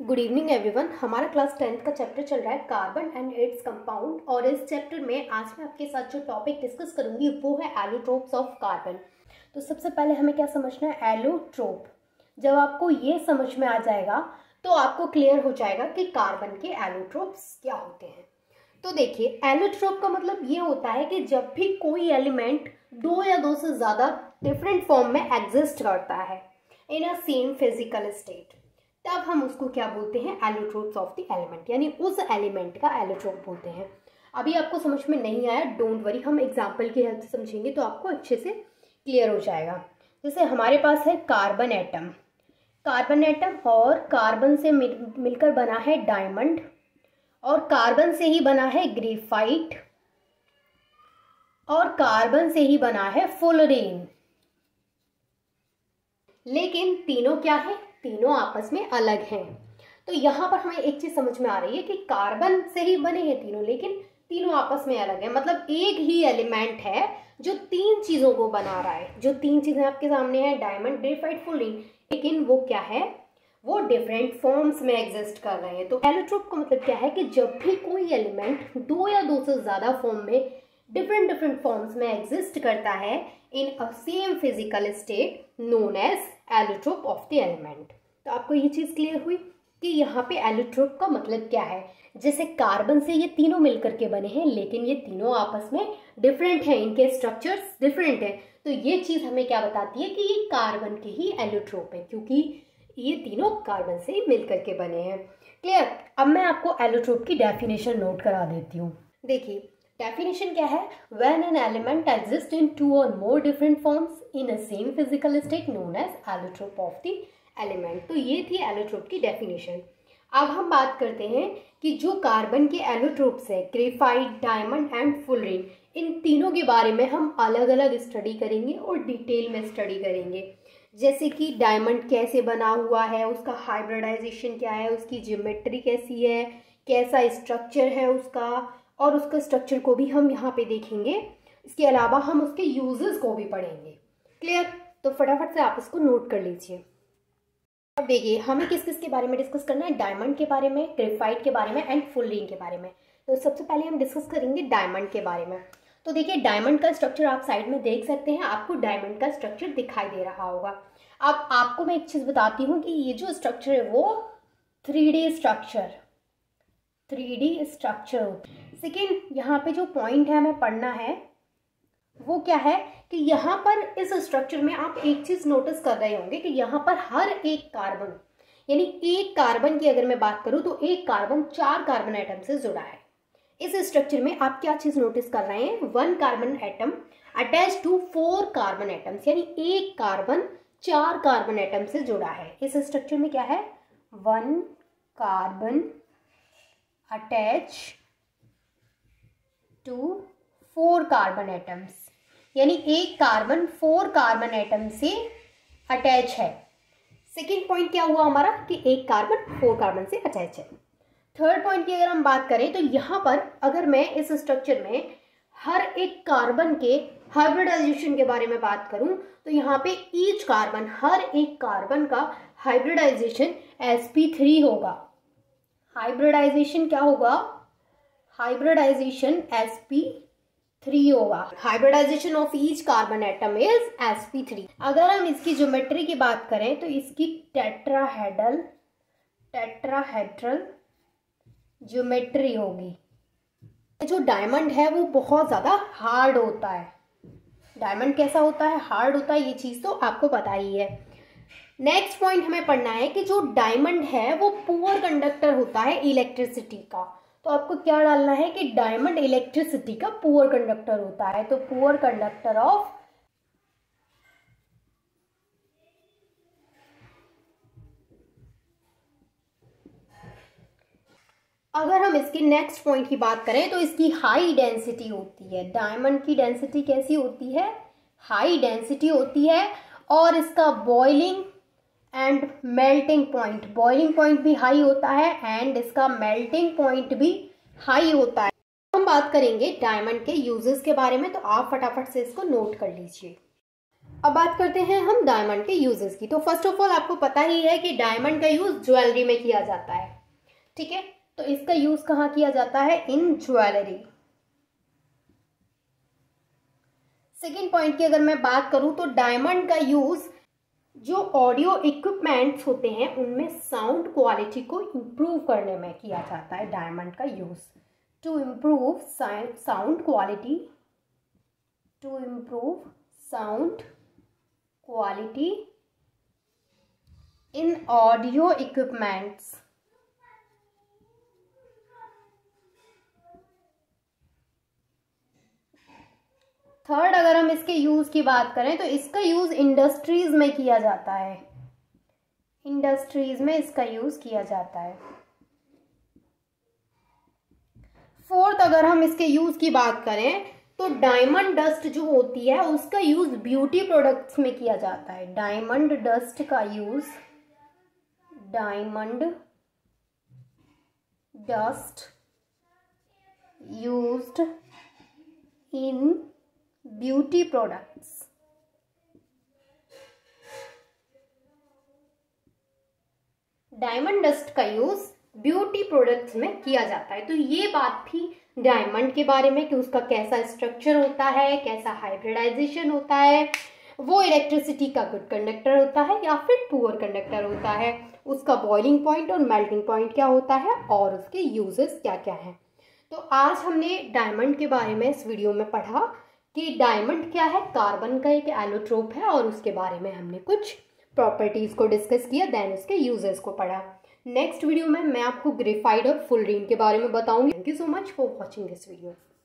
Good evening everyone. हमारा class 10th का chapter चल रहा है कार्बन एंड इट्स कंपाउंड, और इस चैप्टर में आज मैं आपके साथ जो टॉपिक डिस्कस करूंगी वो है एलोट्रोप्स ऑफ कार्बन। तो सबसे पहले हमें क्या समझना है, एलोट्रोप। जब आपको ये समझ में आ जाएगा तो आपको क्लियर हो जाएगा कि कार्बन के एलोट्रोप्स क्या होते हैं। तो देखिए, एलोट्रोप का मतलब ये होता है कि जब भी कोई एलिमेंट दो या दो से ज़्यादा डिफरेंट फॉर्म में एग्जिस्ट करता है in a same physical state, तब हम उसको क्या बोलते हैं, एलोट्रोप्स ऑफ द एलिमेंट, यानी उस एलिमेंट का एलोट्रोप बोलते हैं। अभी आपको समझ में नहीं आया, डोंट वरी, हम एग्जांपल की हेल्प से समझेंगे तो आपको अच्छे से क्लियर हो जाएगा। जैसे हमारे पास है कार्बन एटम, और कार्बन से मिलकर बना है डायमंड, और कार्बन से ही बना है ग्रेफाइट, और कार्बन से ही बना है फुलरेन। लेकिन तीनों क्या है, तीनों आपस में अलग हैं। तो यहाँ पर हमें एक चीज समझ में आ रही है कि कार्बन से ही बने हैं तीनों, लेकिन तीनों आपस में अलग है। मतलब एक ही एलिमेंट है जो तीन चीजों को बना रहा है। जो तीन चीजें आपके सामने हैं, डायमंड, ग्रेफाइट, फुलरेन, लेकिन वो क्या है, वो डिफरेंट फॉर्म्स में एग्जिस्ट कर रहे हैं। तो एलोट्रोप का मतलब क्या है कि जब भी कोई एलिमेंट दो या दो से ज्यादा फॉर्म में डिफरेंट फॉर्म्स में एग्जिस्ट करता है in a same physical state known as allotrope of the element. तो आपको ये चीज क्लियर हुई कि यहाँ पे एलोट्रोप का मतलब क्या है। जैसे कार्बन से ये तीनों मिलकर के बने हैं, लेकिन ये तीनों आपस में डिफरेंट हैं, इनके स्ट्रक्चर्स डिफरेंट हैं। तो ये चीज हमें क्या बताती है कि ये कार्बन के ही एलोट्रोप है, क्योंकि ये तीनों कार्बन से ही मिलकर के बने हैं। क्लियर। अब मैं आपको एलोट्रोप की डेफिनेशन नोट करा देती हूँ। देखिए, डेफिनेशन क्या है, when an element exist in two or more different forms in a same physical state known as allotrope of the element. तो ये थी एलोट्रोप की डेफिनेशन। अब हम बात करते हैं कि जो कार्बन के एलोट्रोप्स है, ग्रेफाइट, डायमंड एंड फुलरेन, इन तीनों के बारे में हम अलग अलग स्टडी करेंगे और डिटेल में स्टडी करेंगे। जैसे कि डायमंड कैसे बना हुआ है, उसका हाइब्रिडाइजेशन क्या है, उसकी ज्योमेट्री कैसी है, कैसा स्ट्रक्चर है उसका, और उसका स्ट्रक्चर को भी हम यहाँ पे देखेंगे। इसके अलावा हम उसके यूजेस को भी पढ़ेंगे। क्लियर। तो फटाफट से आप इसको नोट कर लीजिए। अब देखिए, हमें किस किस के बारे में डिस्कस करना है, डायमंड के बारे में, ग्रेफाइट के बारे में एंड फुलरेन के बारे में। तो सबसे पहले हम डिस्कस करेंगे डायमंड के बारे में। तो देखिए, डायमंड का स्ट्रक्चर आप साइड में देख सकते हैं, आपको डायमंड का स्ट्रक्चर दिखाई दे रहा होगा। अब आपको मैं एक चीज बताती हूँ कि ये जो स्ट्रक्चर है वो 3D स्ट्रक्चर होता है। सेकेंड, यहाँ पे जो पॉइंट है हमें पढ़ना है वो क्या है कि यहाँ पर इस स्ट्रक्चर में आप एक चीज नोटिस कर रहे होंगे कि यहाँ पर हर एक कार्बन, यानी एक कार्बन की अगर मैं बात करूं तो एक कार्बन 4 कार्बन एटम से जुड़ा है। इस स्ट्रक्चर में आप क्या चीज नोटिस कर रहे हैं, 1 carbon atom attach to 4 carbon atoms, यानी एक कार्बन 4 कार्बन एटम से जुड़ा है। इस स्ट्रक्चर में क्या है, 1 carbon attach to 4 carbon atoms, यानी एक कार्बन 4 कार्बन एटम से अटैच है। सेकेंड पॉइंट क्या हुआ हमारा कि एक कार्बन 4 कार्बन से अटैच है। थर्ड पॉइंट की अगर हम बात करें तो यहाँ पर अगर मैं इस स्ट्रक्चर में हर एक कार्बन के हाइब्रिडाइजेशन के बारे में बात करूं तो यहाँ पे ईच कार्बन, हर एक कार्बन का हाइब्रिडाइजेशन sp3 होगा। हाइब्रिडाइजेशन क्या होगा, हाइब्रिडाइजेशन sp3 होगा। Hybridisation of each carbon atom is sp3। अगर हम इसकी ज्योमेट्री की बात करें तो इसकी टेट्राहेड्रल ज्योमेट्री होगी। जो डायमंड है वो बहुत ज्यादा हार्ड होता है। डायमंड कैसा होता है, हार्ड होता है, ये चीज तो आपको पता ही है। नेक्स्ट पॉइंट हमें पढ़ना है कि जो डायमंड है वो पुअर कंडक्टर होता है इलेक्ट्रिसिटी का। तो आपको क्या डालना है कि डायमंड इलेक्ट्रिसिटी का पुअर कंडक्टर होता है। तो पुअर कंडक्टर ऑफ अगर हम इसकी नेक्स्ट पॉइंट की बात करें तो इसकी हाई डेंसिटी होती है। डायमंड की डेंसिटी कैसी होती है, हाई डेंसिटी होती है, और इसका बॉइलिंग एंड मेल्टिंग पॉइंट भी हाई होता है, एंड इसका मेल्टिंग पॉइंट भी हाई होता है। हम बात करेंगे डायमंड के यूजेस के बारे में, तो आप फटाफट से इसको नोट कर लीजिए। अब बात करते हैं हम डायमंड के यूजेस की। तो फर्स्ट ऑफ ऑल आपको पता ही है कि डायमंड का यूज ज्वेलरी में किया जाता है, ठीक है। तो इसका यूज कहाँ किया जाता है? इन ज्वेलरी। सेकेंड पॉइंट की अगर मैं बात करूं तो डायमंड का यूज जो ऑडियो इक्विपमेंट्स होते हैं उनमें साउंड क्वालिटी को इम्प्रूव करने में किया जाता है। डायमंड का use to improve sound quality, to improve sound quality in audio equipments. Third, अगर हम इसके यूज की बात करें तो इसका यूज इंडस्ट्रीज में किया जाता है, इंडस्ट्रीज में इसका यूज किया जाता है। फोर्थ, अगर हम इसके यूज की बात करें तो डायमंड डस्ट जो होती है उसका यूज ब्यूटी प्रोडक्ट्स में किया जाता है। डायमंड डस्ट का use, diamond dust used in beauty products. Diamond dust का यूज ब्यूटी प्रोडक्ट्स में किया जाता है। तो ये बात थी डायमंड के बारे में कि उसका कैसा स्ट्रक्चर होता है, कैसा हाइब्रिडाइजेशन होता है, वो इलेक्ट्रिसिटी का गुड कंडक्टर होता है या फिर पुअर कंडक्टर होता है, उसका बॉइलिंग पॉइंट और मेल्टिंग पॉइंट क्या होता है और उसके यूजेस क्या क्या हैं। तो आज हमने डायमंड के बारे में इस वीडियो में पढ़ा कि डायमंड क्या है, कार्बन का एक एलोट्रोप है और उसके बारे में हमने कुछ प्रॉपर्टीज को डिस्कस किया, देन उसके यूजेस को पढ़ा। नेक्स्ट वीडियो में मैं आपको ग्रेफाइट और फुलरीन के बारे में बताऊंगी। Thank you so much for watching this video.